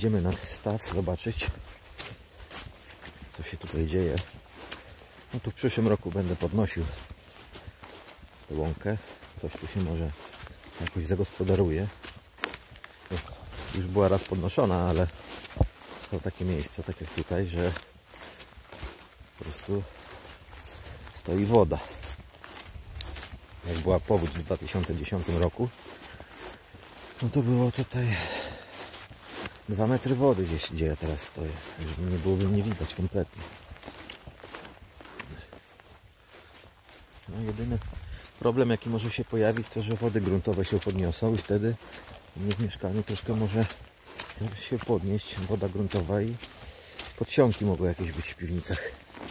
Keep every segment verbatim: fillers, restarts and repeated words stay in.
Idziemy na staw zobaczyć, co się tutaj dzieje. No tu w przyszłym roku będę podnosił tę łąkę. Coś tu się może jakoś zagospodaruje. Już była raz podnoszona, ale są takie miejsca, tak jak tutaj, że po prostu stoi woda. Jak była powódź w dwa tysiące dziesiątym roku, no to było tutaj dwa metry wody gdzieś, gdzie ja teraz stoję. Już nie byłoby mnie widać kompletnie. No jedyny problem, jaki może się pojawić, to że wody gruntowe się podniosą i wtedy mnie w mieszkaniu troszkę może się podnieść woda gruntowa i podsiąki mogą jakieś być w piwnicach.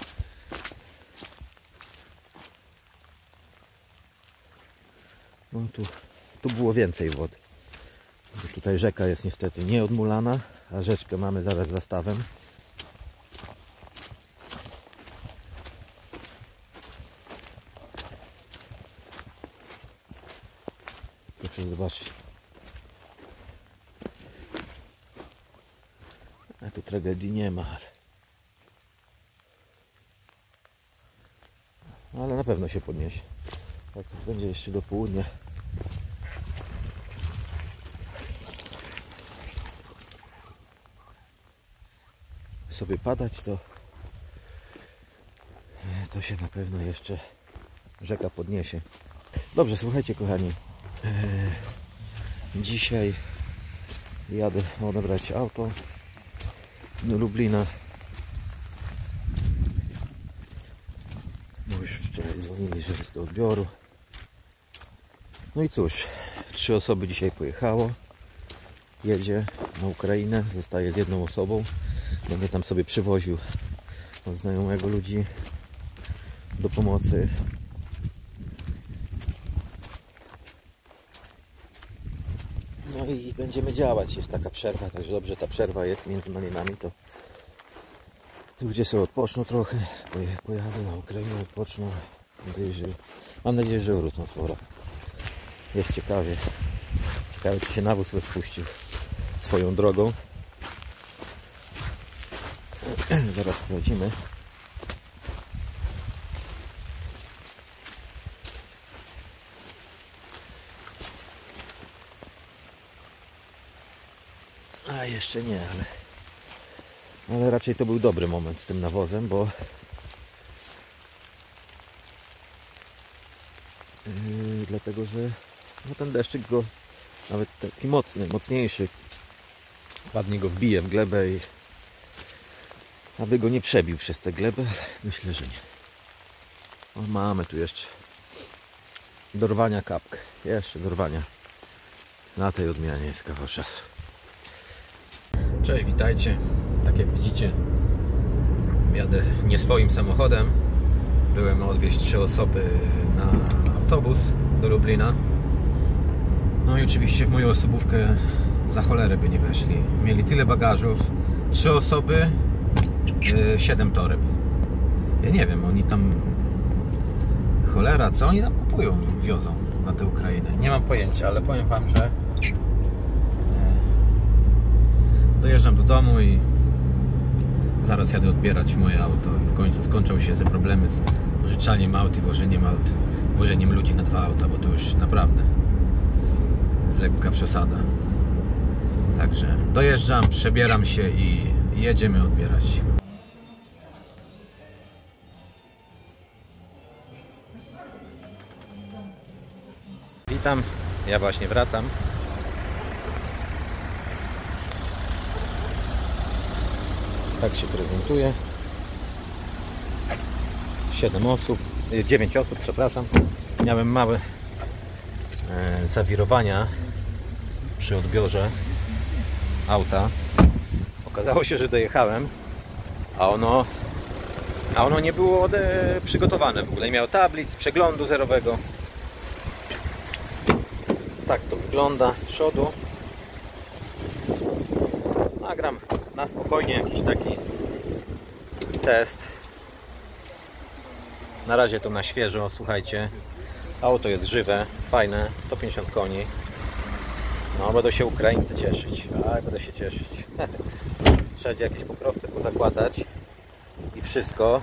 No tu, tu było więcej wody. Tutaj rzeka jest niestety nieodmulana, a rzeczkę mamy zaraz za stawem. Proszę zobaczyć. A tu tragedii nie ma, ale... ale na pewno się podniesie. Tak będzie jeszcze do południa. Sobie padać, to to się na pewno jeszcze rzeka podniesie. Dobrze, słuchajcie kochani, dzisiaj jadę odebrać auto do Lublina, bo już wczoraj dzwonili, że jest do odbioru. No i cóż, trzy osoby dzisiaj pojechało, jedzie na Ukrainę, zostaje z jedną osobą. Będę tam sobie przywoził od znajomego ludzi do pomocy. No i będziemy działać. Jest taka przerwa, także dobrze ta przerwa jest między malinami, to ludzie sobie odpoczną trochę, pojadą na Ukrainę, odpoczną. Mam nadzieję, że wrócą z powrotem. Jest ciekawie. Ciekawe, czy się nawóz rozpuścił swoją drogą. Zaraz sprawdzimy. A jeszcze nie, ale ale raczej to był dobry moment z tym nawozem, bo yy, dlatego, że no ten deszczyk go, nawet taki mocny, mocniejszy, ładnie go wbije w glebę i aby go nie przebił przez tę glebę, ale myślę, że nie. O, mamy tu jeszcze dorwania kapkę. Jeszcze dorwania. Na tej odmianie jest kawał czasu. Cześć, witajcie. Tak jak widzicie, jadę nie swoim samochodem. Byłem odwieźć trzy osoby na autobus do Lublina. No i oczywiście w moją osobówkę za cholerę by nie weszli. Mieli tyle bagażów. Trzy osoby, siedem toreb. Ja nie wiem, oni tam... Cholera, co oni tam kupują, wiozą na tę Ukrainę? Nie mam pojęcia, ale powiem wam, że dojeżdżam do domu i zaraz jadę odbierać moje auto. I w końcu skończą się te problemy z pożyczaniem aut i wożeniem aut, wożeniem ludzi na dwa auta, bo to już naprawdę jest lekka przesada. Także dojeżdżam, przebieram się i jedziemy odbierać. Witam, ja właśnie wracam. Tak się prezentuje. siedem osób, dziewięć osób, przepraszam. Miałem małe e, zawirowania przy odbiorze auta. Okazało się, że dojechałem, a ono, a ono nie było ode, przygotowane w ogóle. Nie miało tablic, przeglądu zerowego. Tak to wygląda z przodu. Nagram na spokojnie jakiś taki test. Na razie to na świeżo, słuchajcie. Auto jest żywe, fajne, sto pięćdziesiąt koni. No, będą się Ukraińcy cieszyć. A, będą się cieszyć. Trzeba jakieś pokrowce pozakładać i wszystko.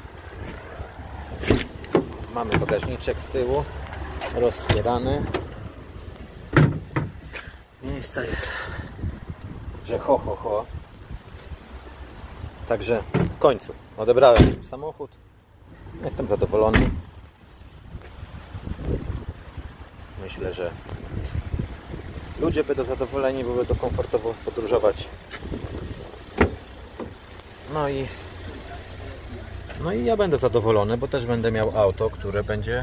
Mamy bagażniczek z tyłu roztwierany. Miejsca jest, że ho, ho, ho. Także w końcu odebrałem samochód. Jestem zadowolony. Myślę, że ludzie będą zadowoleni, bo będą komfortowo podróżować. No i No i ja będę zadowolony, bo też będę miał auto, które będzie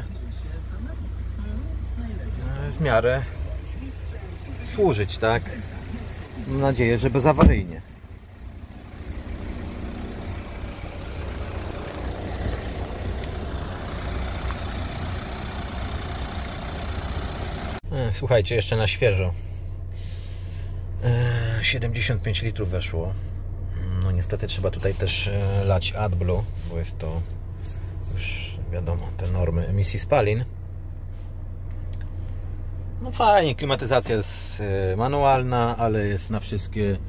w miarę służyć, tak? Mam nadzieję, że bezawaryjnie. Słuchajcie, jeszcze na świeżo. siedemdziesiąt pięć litrów weszło. No niestety trzeba tutaj też lać AdBlue, bo jest to już wiadomo te normy emisji spalin. No fajnie, klimatyzacja jest manualna, ale jest na wszystkie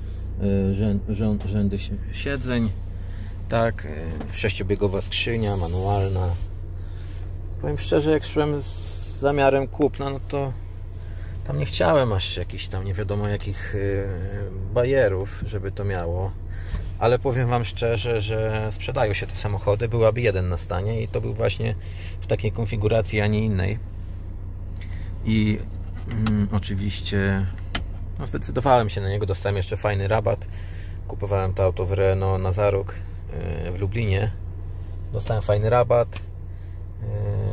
rzędy siedzeń. Tak, sześciobiegowa skrzynia manualna. Powiem szczerze, jak szłem z zamiarem kupna, no to tam nie chciałem aż jakichś tam nie wiadomo jakich bajerów, żeby to miało. Ale powiem Wam szczerze, że sprzedają się te samochody. Byłaby jeden na stanie i to był właśnie w takiej konfiguracji, a nie innej. I mm, oczywiście no, zdecydowałem się na niego. Dostałem jeszcze fajny rabat. Kupowałem to auto w Renault na za rok yy, w Lublinie. Dostałem fajny rabat. Yy,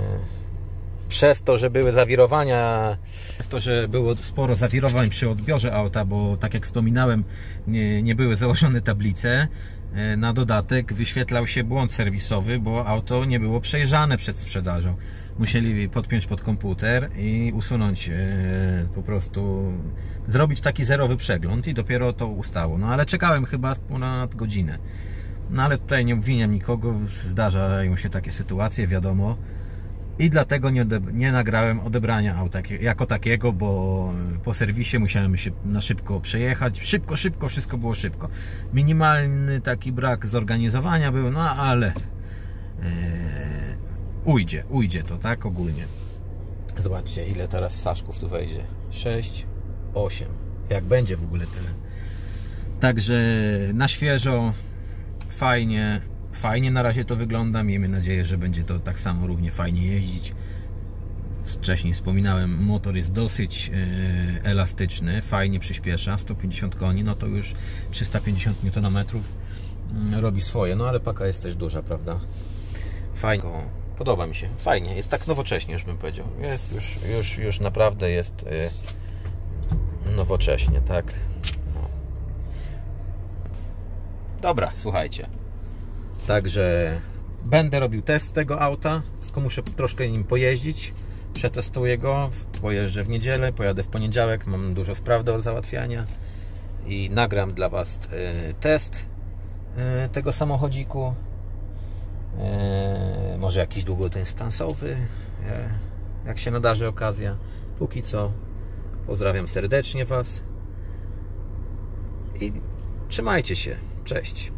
przez to, że były zawirowania, przez to, że było sporo zawirowań przy odbiorze auta, bo tak jak wspominałem, nie, nie były założone tablice, na dodatek wyświetlał się błąd serwisowy, bo auto nie było przejrzane przed sprzedażą. Musieli podpiąć pod komputer i usunąć, po prostu zrobić taki zerowy przegląd i dopiero to ustało. No ale czekałem chyba ponad godzinę. No ale tutaj nie obwiniam nikogo, zdarzają się takie sytuacje, wiadomo. I dlatego nie, nie nagrałem odebrania auta jako takiego, bo po serwisie musiałem się na szybko przejechać. Szybko, szybko, wszystko było szybko. Minimalny taki brak zorganizowania był, no ale yy, ujdzie, ujdzie to, tak, ogólnie. Zobaczcie, ile teraz saszków tu wejdzie. sześć, osiem. Jak będzie w ogóle tyle. Także na świeżo, fajnie. Fajnie na razie to wygląda, miejmy nadzieję, że będzie to tak samo równie fajnie jeździć. Wcześniej wspominałem, motor jest dosyć yy, elastyczny, fajnie przyspiesza, sto pięćdziesiąt koni, no to już trzysta pięćdziesiąt niutonometrów yy, robi swoje, no ale paka jest też duża, prawda? Fajnie, podoba mi się, fajnie, jest tak nowocześnie, już bym powiedział, jest już, już, już naprawdę jest yy, nowocześnie, tak? No. Dobra, słuchajcie. Także będę robił test tego auta, tylko muszę troszkę nim pojeździć, przetestuję go, pojeżdżę w niedzielę, pojadę w poniedziałek, mam dużo spraw do załatwiania i nagram dla Was test tego samochodziku, może jakiś długodystansowy, jak się nadarzy okazja. Póki co pozdrawiam serdecznie Was i trzymajcie się, cześć.